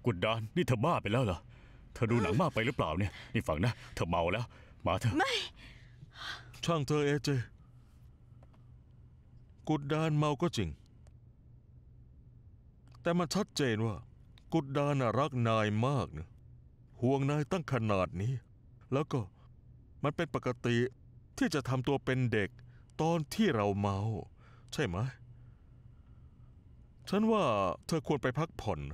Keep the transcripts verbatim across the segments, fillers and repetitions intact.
กุดดานนี่เธอบ้าไปแล้วเหรอเธอดูหนังมากไปหรือเปล่าเนี่ยนี่ฟังนะเธอเมาแล้วมาเถอะไม่ช่างเธอเอเจกุดดานเมาก็จริงแต่มันชัดเจนว่ากุดดานรักนายมากนะห่วงนายตั้งขนาดนี้แล้วก็มันเป็นปกติที่จะทำตัวเป็นเด็กตอนที่เราเมาใช่ไหมฉันว่าเธอควรไปพักผ่อน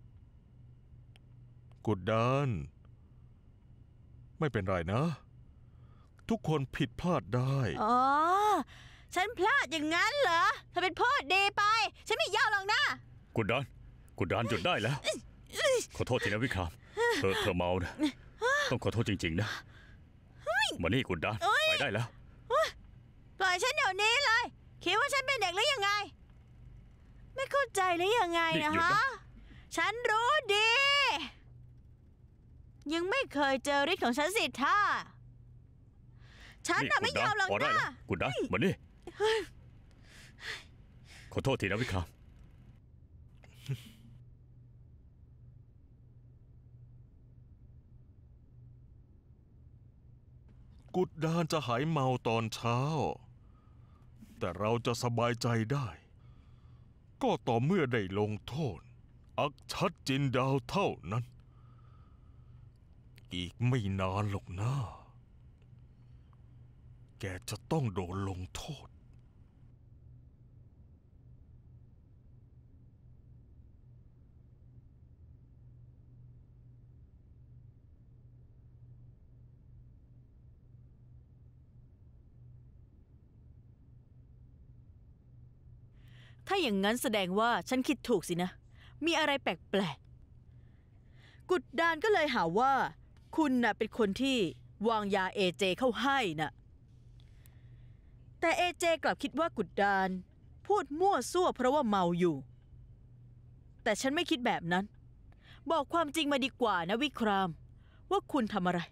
กุดดานไม่เป็นไรนะทุกคนผิดพลาดได้อ๋อฉันพลาดอย่างนั้นเหรอเธอเป็นพ่อดีไปฉันไม่ยอมหรอกนะกุดดานกุดดานหยุดได้แล้วขอโทษทีนะวิครามเธอเธอเมานะต้องขอโทษจริงๆนะมานี่กุดดานไปได้แล้วปล่อยฉันเดี๋ยวนี้เลยคิดว่าฉันเป็นเด็กหรือยังไงไม่เข้าใจหรือยังไงนะฮะฉันรู้ดียังไม่เคยเจอฤทธิ์ของฉันสิท่าฉันน่ะไม่ยอมหรอกนะกุดดานมานี่ขอโทษทีนะวิครามกุดดานจะหายเมาตอนเช้าแต่เราจะสบายใจได้ก็ต่อเมื่อได้ลงโทษอักชัดจินดาวเท่านั้นอีกไม่นานหรอกนะแกจะต้องโดนลงโทษถ้าอย่างนั้นแสดงว่าฉันคิดถูกสินะมีอะไรแปลกๆกุดดานก็เลยหาว่าคุณน่ะเป็นคนที่วางยาเอเจเข้าให้น่ะแต่เอเจกลับคิดว่ากุดดานพูดมั่วซั่วเพราะว่าเมาอยู่แต่ฉันไม่คิดแบบนั้นบอกความจริงมาดีกว่านะวิครามว่าคุณทำอะไร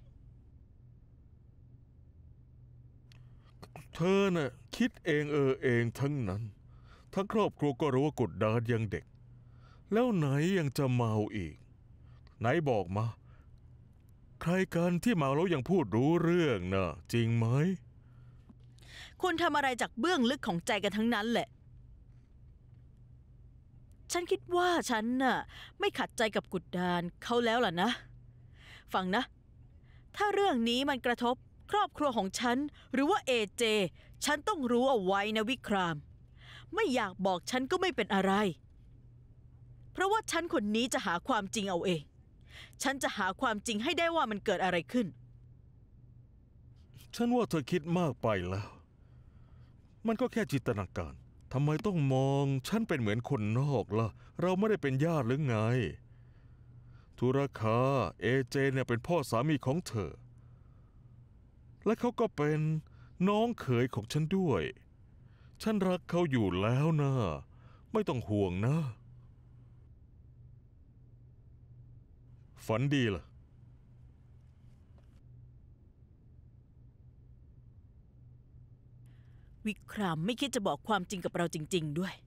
เธอน่ะคิดเองเออเองทั้งนั้นทั้งครอบครัวก็รู้ว่ากุดดานยังเด็กแล้วไหนยังจะเมาอีกไหนบอกมาใครกันที่เมาแล้วยังพูดรู้เรื่องน่ะจริงไหมคุณทำอะไรจากเบื้องลึกของใจกันทั้งนั้นแหละฉันคิดว่าฉันน่ะไม่ขัดใจกับกุดดานเขาแล้วล่ะนะฟังนะถ้าเรื่องนี้มันกระทบครอบครัวของฉันหรือว่าเอเจฉันต้องรู้เอาไว้นะวิครามไม่อยากบอกฉันก็ไม่เป็นอะไรเพราะว่าฉันคนนี้จะหาความจริงเอาเองฉันจะหาความจริงให้ได้ว่ามันเกิดอะไรขึ้นฉันว่าเธอคิดมากไปแล้วมันก็แค่จินตนาการทำไมต้องมองฉันเป็นเหมือนคนนอกล่ะเราไม่ได้เป็นญาติหรือไงธุรคาเอเจเนี่ยเป็นพ่อสามีของเธอและเขาก็เป็นน้องเขยของฉันด้วยฉันรักเขาอยู่แล้วนะไม่ต้องห่วงนะฝันดีล่ะวิครามไม่คิดจะบอกความจริงกับเราจริงๆด้วย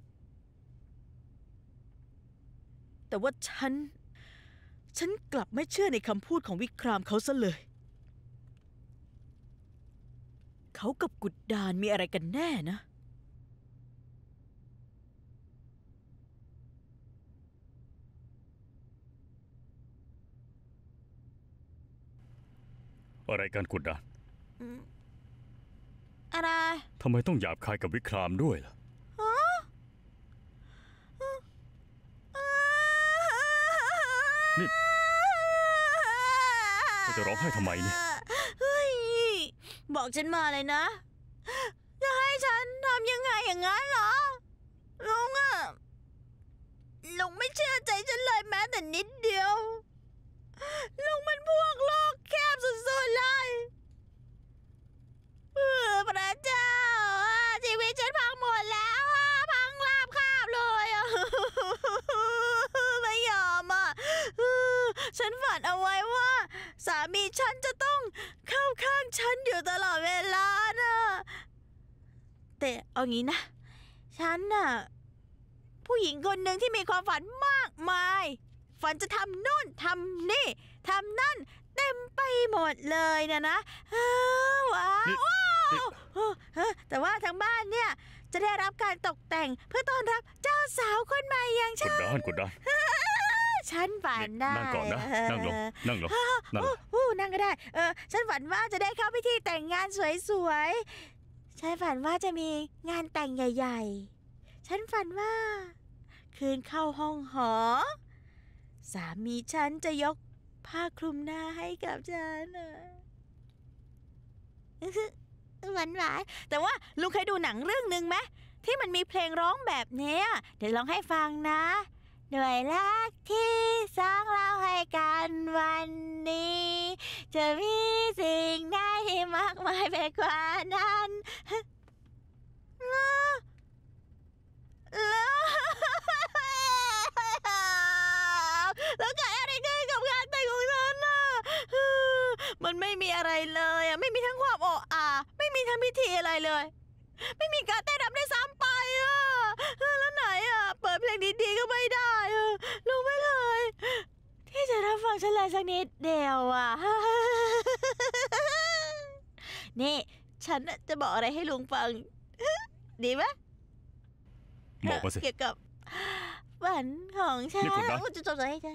แต่ว่าฉันฉันกลับไม่เชื่อในคำพูดของวิครามเขาซะเลยเขากับกุดดานมีอะไรกันแน่นะอะไรกันกุดดานอะไรทำไมต้องหยาบคายกับวิครามด้วยล่ะนี่เธอจะร้องไห้ทำไมเนี่ยบอกฉันมาเลยนะจะให้ฉันทำยังไงอย่างนั้นเหรอลุงอะลุงไม่เชื่อใจฉันเลยแม้แต่นิดเดียวลุงมันพวกโลกแคบสุดๆเลยเออพระเจ้าชีวิตฉันพังหมดแล้วพังราบคาบเลยไม่ยอมอ่ะฉันฝันเอาไว้ว่าสามีฉันจะต้องเข้าข้างฉันอยู่ตลอดเวลานะแต่เอางี้นะฉันน่ะผู้หญิงคนหนึ่งที่มีความฝันมากมายฝันจะทำนู่นทำนี่ทำนั่นเต็มไปหมดเลยนะนะเฮ้อว้าวนี่ว้านี่วเฮ้อเฮ้อแต่ว่าทางบ้านเนี่ยจะได้รับการตกแต่งเพื่อต้อนรับเจ้าสาวคนใหม่อย่างกฉัดนดานกดดานฉันฝันนี่ได้นั่งก่อนนะนั่งลงนั่งลงนั่นแหละโอ้นั่งก็ได้เออฉันฝันว่าจะได้เข้าพิธีแต่งงานสวยๆฉันฝันว่าจะมีงานแต่งใหญ่ๆฉันฝันว่า คืนเข้าห้องหอ สามีฉันจะยกผ้าคลุมหน้าให้กับฉันน่ะหวานหวานแต่ว่าลุงเคยดูหนังเรื่องหนึ่งไหมที่มันมีเพลงร้องแบบเนี้ยเดี๋ยวร้องให้ฟังนะด้วยรักที่สร้างเราให้กันวันนี้ จะมีสิ่งใดที่มากมายไปกว่านั้นแล้วแล้วเกิดอะไรขึ้นกับงานแต่งของฉันน่ะมันไม่มีอะไรเลยอ่ะไม่มีทั้งความโอ้อาไม่มีทั้งพิธีอะไรเลย ไม่มีการเต้นรำด้วยซ้ำไปอ่ะแล้วไหนอ่ะเปิดเพลงดีๆก็ไม่ได้อ่ะลุงไม่เคยที่จะรับฟังฉันเลยสักนิดเดียวอ่ะ นี่ฉันจะบอกอะไรให้ลุงฟัง ดีไหมบอกมาสิเกี่ยวกับฝันของฉันนี่คุณนะอุ๊ยจะจบใจใจ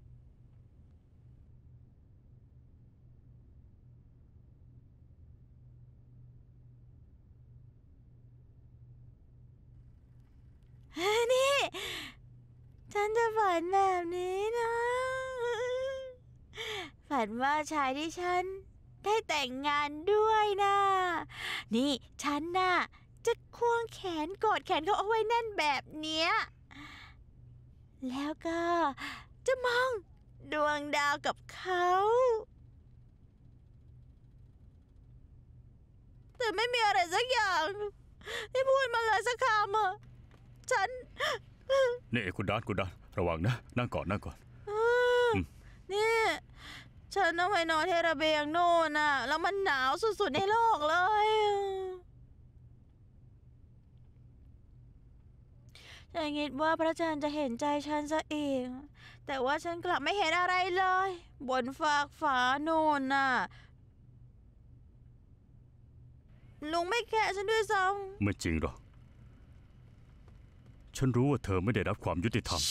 นี่ ฉันจะฝันแบบนี้นะ ฝันว่าชายที่ฉันได้แต่งงานด้วยนะ นี่ฉันน่ะจะควงแขนกอดแขนเขาเอาไว้แน่นแบบเนี้ย แล้วก็จะมองดวงดาวกับเขา แต่ไม่มีอะไรสักอย่างที่พูดมาเลยสักคำอ่ะฉันนี่คุณดานคุณดานระวังนะนั่งก่อนนั่งก่อน มนี่ ฉันต้องไปนอนที่ระเบียงโน่นน่ะ แล้วมันหนาวสุดๆในโลกเลยฉันคิดว่าพระจันทร์จะเห็นใจฉันซะเอง แต่ว่าฉันกลับไม่เห็นอะไรเลย บนฟากฟ้าโน่นน่ะ ลุงไม่แคร์ฉันด้วยซ้ไม่จริงหรอกฉันรู้ว่าเธอไม่ได้รับความยุติธรรม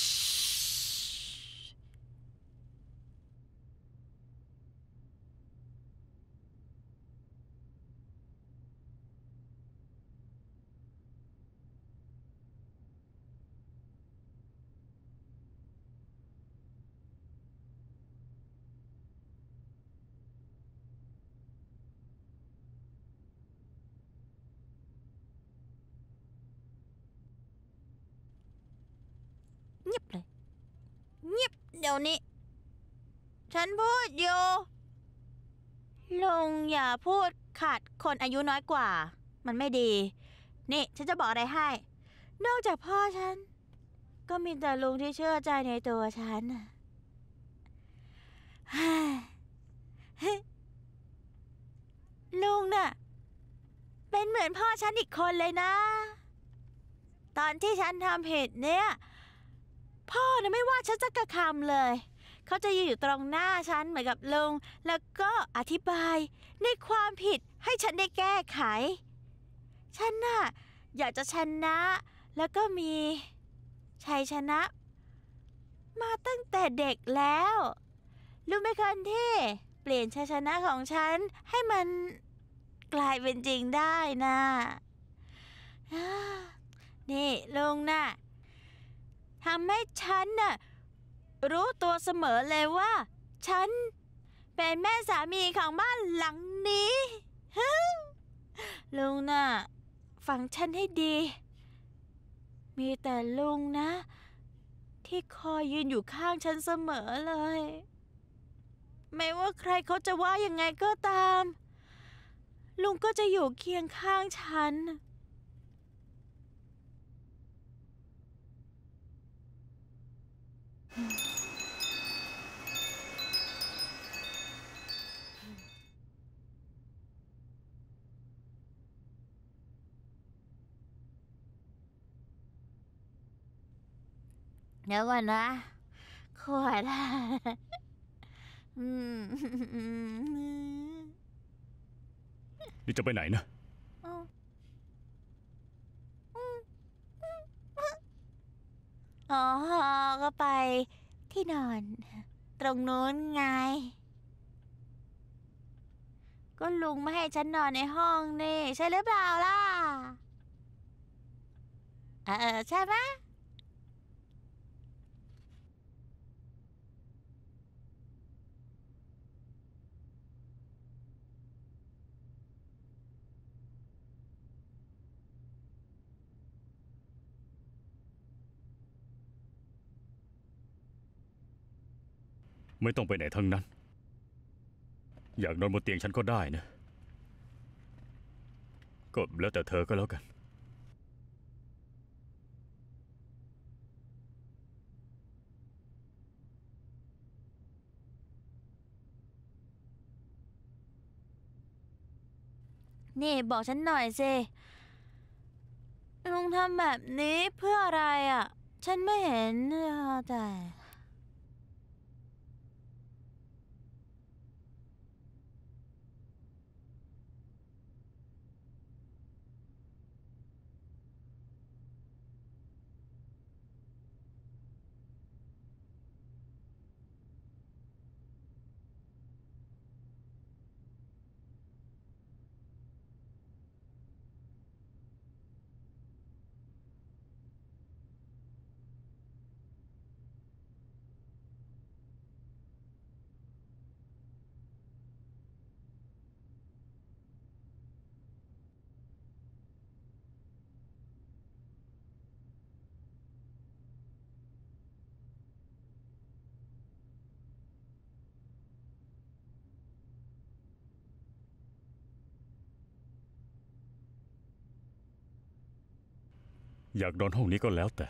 ำเงียบเลย เงียบเดี๋ยวนี้ ฉันพูดอยู่ลุงอย่าพูดขาดคนอายุน้อยกว่า มันไม่ดี นี่ฉันจะบอกอะไรให้ นอกจากพ่อฉัน ก็มีแต่ลุงที่เชื่อใจในตัวฉันน่ะ ลุงน่ะ เป็นเหมือนพ่อฉันอีกคนเลยนะ ตอนที่ฉันทำผิดเนี่ย พ่อน่ะไม่ว่าฉันสักคำเลย เขาจะยืนอยู่ตรงหน้าฉันเหมือนกับลุง แล้วก็อธิบายในความผิดให้ฉันได้แก้ไข ฉันน่ะอยากจะชนะ แล้วก็มีชัยชนะ มาตั้งแต่เด็กแล้วรู้ไหมคนที่เปลี่ยนชัยชนะของฉันให้มันกลายเป็นจริงได้นะอ่านี่ลุงน่ะทำให้ฉันน่ะรู้ตัวเสมอเลยว่า ฉันเป็นแม่สามีของบ้านหลังนี้ ลุงน่ะฟังฉันให้ดี มีแต่ลุงนะ ที่คอยยืนอยู่ข้างฉันเสมอเลย ไม่ว่าใครเขาจะว่ายังไงก็ตาม ลุงก็จะอยู่เคียงข้างฉัน เดี๋ยวก่อนนะขวดอืมนี่จะไปไหนนะอ๋อ ก็ไปที่นอน ตรงนู้นไง ก็ลุงไม่ให้ฉันนอนในห้องนี่ ใช่หรือเปล่าล่ะ เออ ใช่ไหมไม่ต้องไปไหนทั้งนั้น อยากนอนบนเตียงฉันก็ได้นะ ก็แล้วแต่เธอก็แล้วกันนี่บอกฉันหน่อยสิลุงทำแบบนี้เพื่ออะไรอ่ะ ฉันไม่เห็นแต่อยากนอนห้องนี้ก็แล้วแต่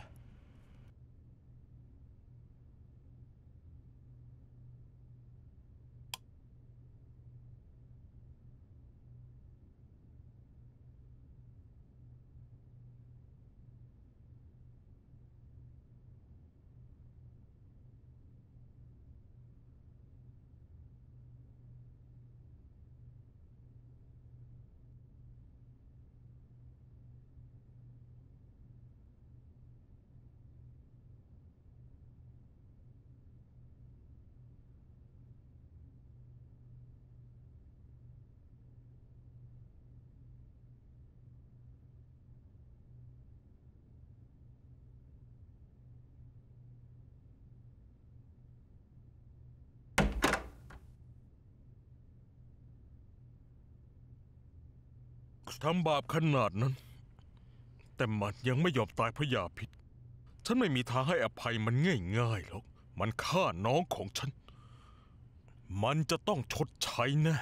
ทำบาปขนาดนั้น แต่มันยังไม่ยอมตายเพราะยาพิษ ฉันไม่มีทางให้อภัยมันง่ายๆหรอก มันฆ่าน้องของฉัน มันจะต้องชดใช้แน่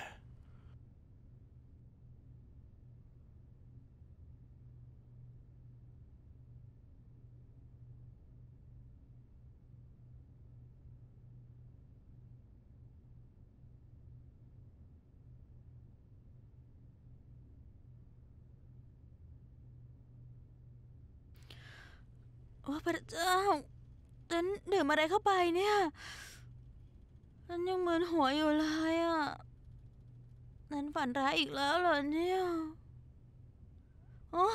โอ้พระเจ้า ฉันดื่มอะไรเข้าไปเนี่ย ฉันยังมึนหัวอยู่เลยอ่ะ นั้นฝันร้ายอีกแล้วเหรอเนี่ยโอ้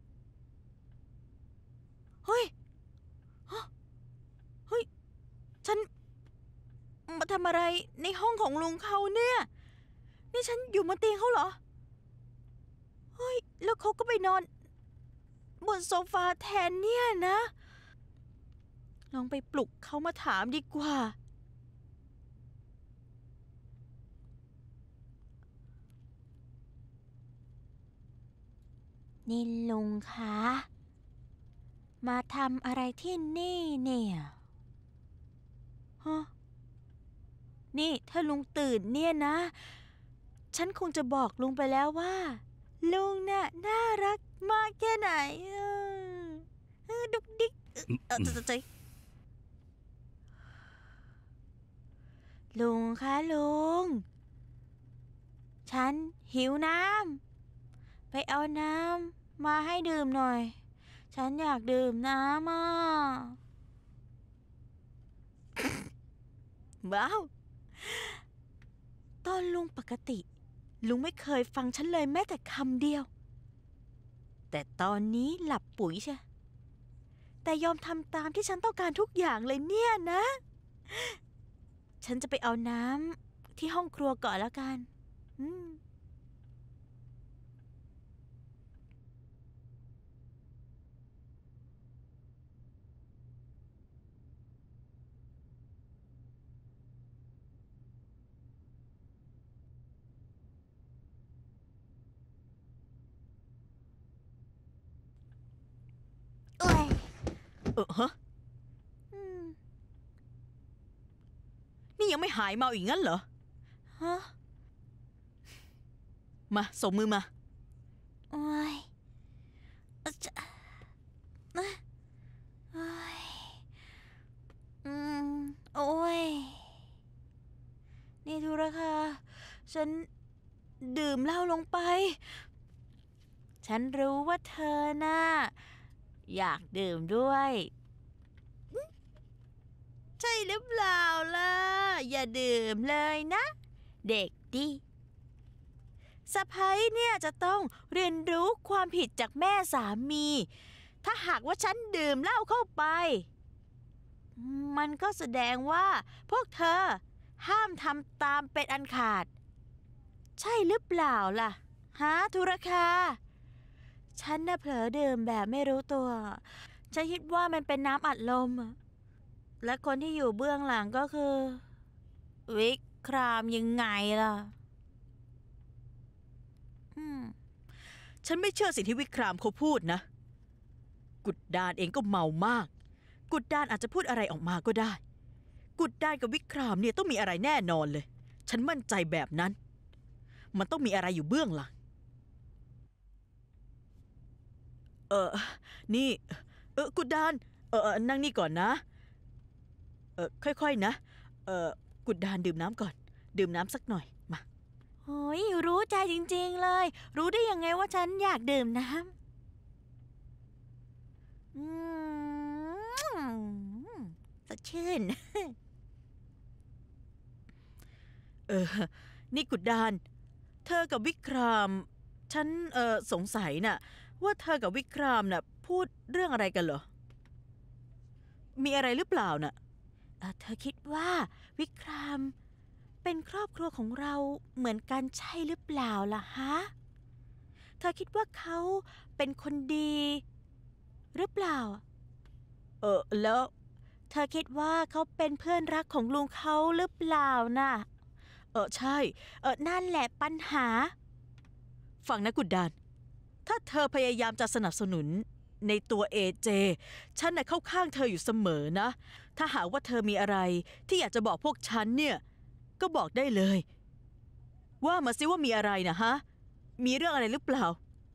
เฮ้ยฮะเฮ้ย ฉันมาทำอะไรในห้องของลุงเขาเนี่ย นี่ฉันอยู่บนเตียงเขาเหรอ เฮ้ย แล้วเขาก็ไปนอนบนโซฟาแทนเนี่ยนะ ลองไปปลุกเขามาถามดีกว่านี่ลุงคะ มาทำอะไรที่นี่เนี่ยฮะ นี่ถ้าลุงตื่นเนี่ยนะ ฉันคงจะบอกลุงไปแล้วว่า ลุงน่ะน่ารักมากแค่ไหนเออเออดุกดิกเออเออใจลุงคะลุง ฉันหิวน้ำ ไปเอาน้ำมาให้ดื่มหน่อย ฉันอยากดื่มน้ำอ่ะว้าวตอนลุงปกติลุงไม่เคยฟังฉันเลยแม้แต่คำเดียวแต่ตอนนี้หลับปุ๋ยใช่แต่ยอมทำตามที่ฉันต้องการทุกอย่างเลยเนี่ยนะ ฉันจะไปเอาน้ำที่ห้องครัวก่อนแล้วกันอืมโอ้ยเออฮะอืมนี่ยังไม่หายเมาอีกงั้นเหรอฮะมาส่งมือมาโอ้ยอะจะนะโอ้ยอืมโอ้ยนี่ทุรคาฉันดื่มเหล้าลงไป ฉันรู้ว่าเธอน่ะอยากดื่มด้วย ใช่หรือเปล่าล่ะ อย่าดื่มเลยนะ เด็กดิสะพ้ยเนี่ยจะต้องเรียนรู้ความผิดจากแม่สามี ถ้าหากว่าฉันดื่มเหล้าเข้าไป มันก็แสดงว่าพวกเธอห้ามทำตามเป็นอันขาด ใช่หรือเปล่าล่ะฮะธุรคา ฉันน่ะเผลอดื่มแบบไม่รู้ตัว ฉันคิดว่ามันเป็นน้ำอัดลม และคนที่อยู่เบื้องหลังก็คือ วิครามยังไงล่ะ อืมฉันไม่เชื่อสิ่งที่วิครามเขาพูดนะ กุดดานเองก็เมามาก กุดดานอาจจะพูดอะไรออกมาก็ได้ กุดดานกับวิครามเนี่ยต้องมีอะไรแน่นอนเลย ฉันมั่นใจแบบนั้น มันต้องมีอะไรอยู่เบื้องหลัง เออ นี่ เออ กุดดาน เออ นั่งนี่ก่อนนะ เออ ค่อยๆนะ เออ กุดดานดื่มน้ำก่อน ดื่มน้ำสักหน่อย มาโอ้ยรู้ใจจริงๆเลย รู้ได้ยังไงว่าฉันอยากดื่มน้ำอืมสดชื่นเออ นี่กุดดาน เธอกับวิคราม ฉัน เออสงสัยน่ะ ว่าเธอกับวิครามน่ะพูดเรื่องอะไรกันเหรอ มีอะไรหรือเปล่าน่ะเอ่อเธอคิดว่าวิครามเป็นครอบครัวของเราเหมือนกันใช่หรือเปล่าล่ะฮะ เธอคิดว่าเขาเป็นคนดี หรือเปล่าเออ แล้วเธอคิดว่าเขาเป็นเพื่อนรักของลุงเขาหรือเปล่าน่ะเออ ใช่เออนั่นแหละปัญหาฟังนะกุดดาน ถ้าเธอพยายามจะสนับสนุนในตัวเอเจ ฉันน่ะเข้าข้างเธออยู่เสมอนะ ถ้าหากว่าเธอมีอะไรที่อยากจะบอกพวกฉันเนี่ย ก็บอกได้เลย ว่ามาสิว่ามีอะไรนะฮะ มีเรื่องอะไรหรือเปล่า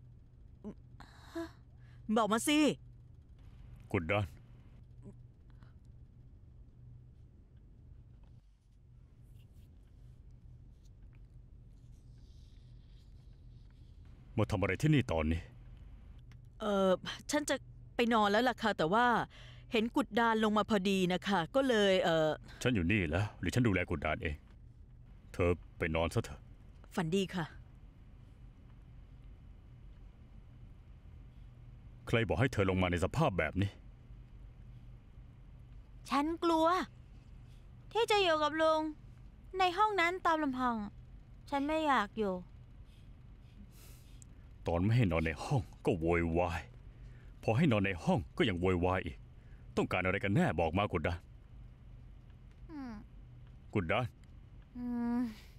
บอกมาสิกุดดานมาทำอะไรที่นี่ตอนนี้เออฉันจะไปนอนแล้วล่ะค่ะ แต่ว่าเห็นกุดดานลงมาพอดีนะคะ ก็เลย เออฉันอยู่นี่แล้วหรือฉันดูแลกุดดานเอง เธอไปนอนซะเถอะฝันดีค่ะใครบอกให้เธอลงมาในสภาพแบบนี้ฉันกลัว ที่จะอยู่กับลุงในห้องนั้นตามลำพัง ฉันไม่อยากอยู่ตอนไม่ให้นอนในห้องก็โวยวาย พอให้นอนในห้องก็ยังโวยวายอีก ต้องการอะไรกันแน่บอกมากุดดานอืมกุดดานอืม